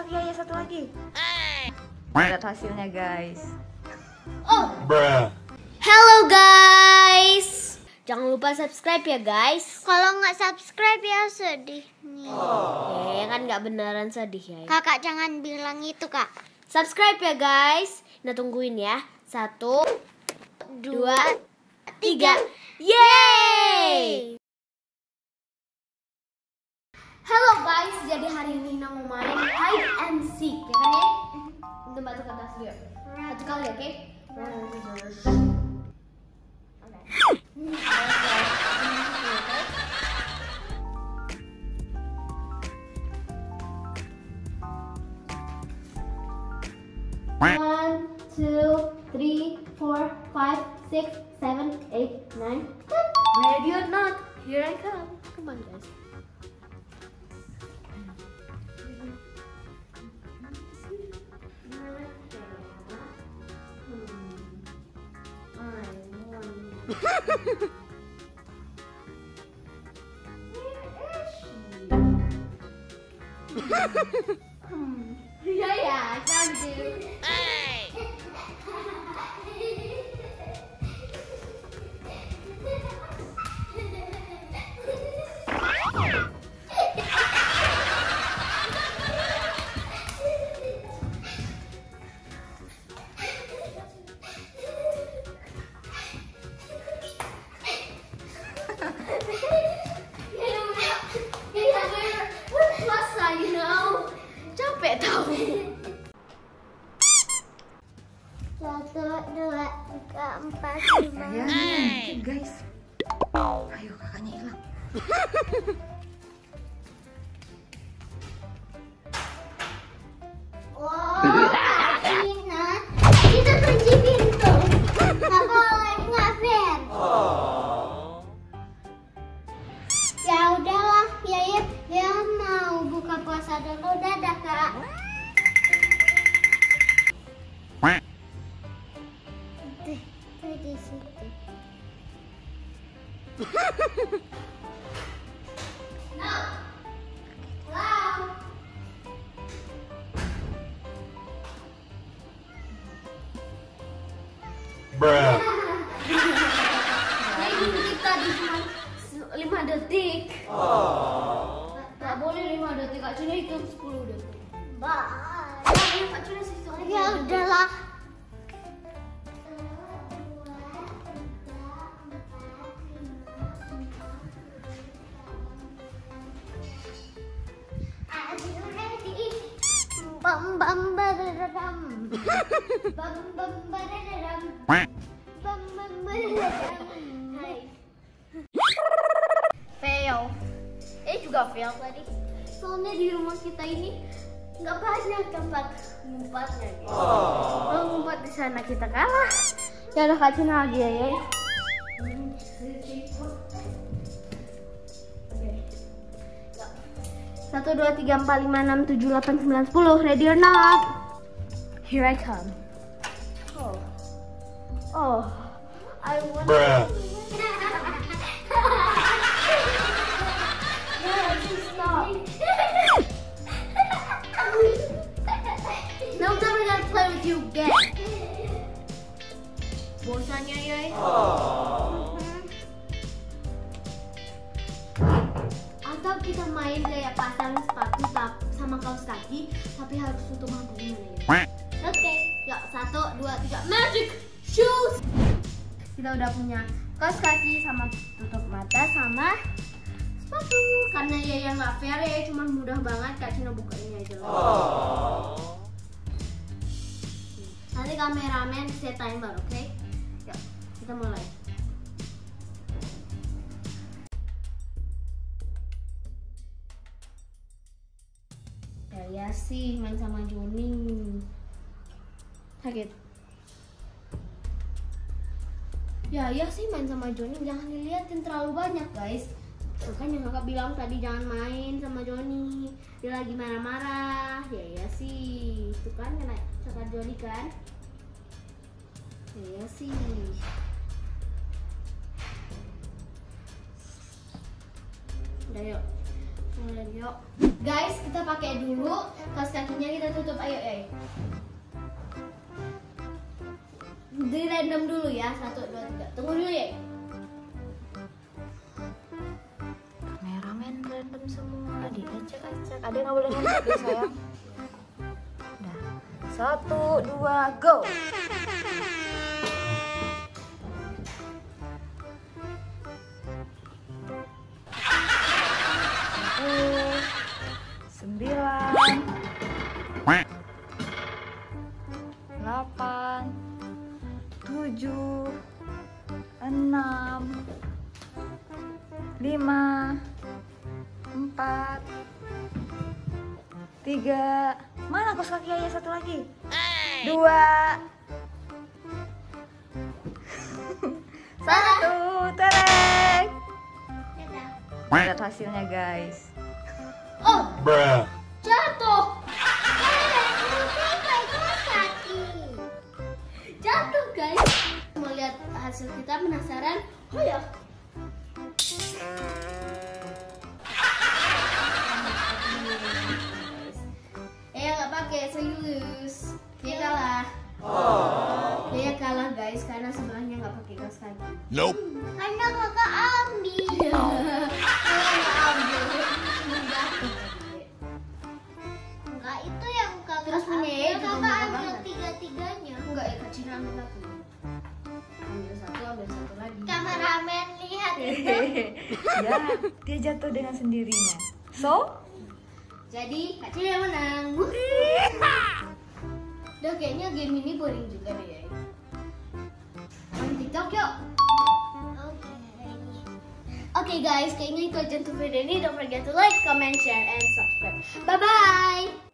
ya satu lagi. Lihat hasilnya guys. Oh. Hello guys. Jangan lupa subscribe ya guys. Kalau nggak subscribe ya sedih nih. Kan nggak beneran sedih ya. Kakak jangan bilang itu kak. Subscribe ya guys. Nah tungguin ya. 1, 2, 3. Yeay! Halo guys, jadi hari ini Nina mau main hide and seek, ya kan ya? Untuk batu kertas dulu. Satu kali, oke? One, two, three, 4, 5, 6, 7, 8, 9, 10. Ready or not? Here I come. Come on, guys. Yeah, I found you. Capek tau. 1, 2, 3, 4, 5. Ya, guys. Ayo kakaknya hilang. Wow, Kak Cina, kita kunci pintu. Nggak boleh, nggak fair. Ya udahlah, ya mau buka puasa dulu. Dadah kak. Tuh di situ. No. Hello. Jadi kita di cuma 5 detik. Nggak boleh 5 detik. Kak Cina hitung 10 detik. Kak Cina sih soalnya. Ya udahlah. Bam bam badadam. Bam bam badadam. Bam bam badadam. Hai. Fail. Juga fail tadi. Soalnya di rumah kita ini nggak banyak tempat ngumpetnya. Kalau ngumpet di sana kita kalah. Ya udah Kak Cina lagi ya. 1, 2, 3, 4, 5, 6, 7, 8, 9, 10. Ready or not? Here I come. Oh, I want. Stop. No, I'm never gonna play with you again. Bosannya ya. Atau kita main kayak pasang sepatu sama kaos kaki, tapi harus tutup mata gimana ya? Oke, yuk 1, 2, 3, magic shoes. Kita udah punya kaos kaki sama tutup mata sama sepatu. Karena ya yang nggak fair ya, cuma mudah banget Kak Cina bukanya aja. Nanti kameramen set timer, oke? Yuk, kita mulai. Ya sih main sama Joni sakit. Ya sih main sama Joni, jangan dilihatin terlalu banyak guys. Makanya kakak bilang tadi jangan main sama Joni, dia lagi marah-marah. Ya sih itu kan kena cakar Joni kan. Ya sih. Udah yuk. Yuk. Guys, kita pakai dulu. Kaos kakinya kita tutup. Ayo, ayo. Di random dulu ya. 1, 2, 3. Tunggu dulu ya. Kameramen random semua, diacak-acak. Ada yang nggak boleh ngacak ya sayang. Udah. 1, 2, go. 7, 6, 5, 4, 3. Mana kaos kaki ayah satu lagi? 2, 1. Tereng. Lihat hasilnya guys. Oh, Bruh. jatuh. Jatuh guys. Mau lihat hasil kita, penasaran? Oh ya. Nggak pakai, serius. Dia kalah. Dia kalah guys karena sebelahnya nggak pakai kaos kaki. Nope. Karena kakak ambil. Enggak, itu yang kakak Terus punya ambil. juga Kakak murah ambil banget. tiga-tiganya. Enggak ya, Kak Cina ambil satu. Ambil satu lagi. Kameramen lihat itu. Ya, dia jatuh dengan sendirinya. So, Jadi Kak Cina yang menang. Udah kayaknya game ini boring juga deh ya. Main TikTok yuk. Oke guys, kayaknya itu aja untuk video ini. Don't forget to like, comment, share, and subscribe. Bye bye.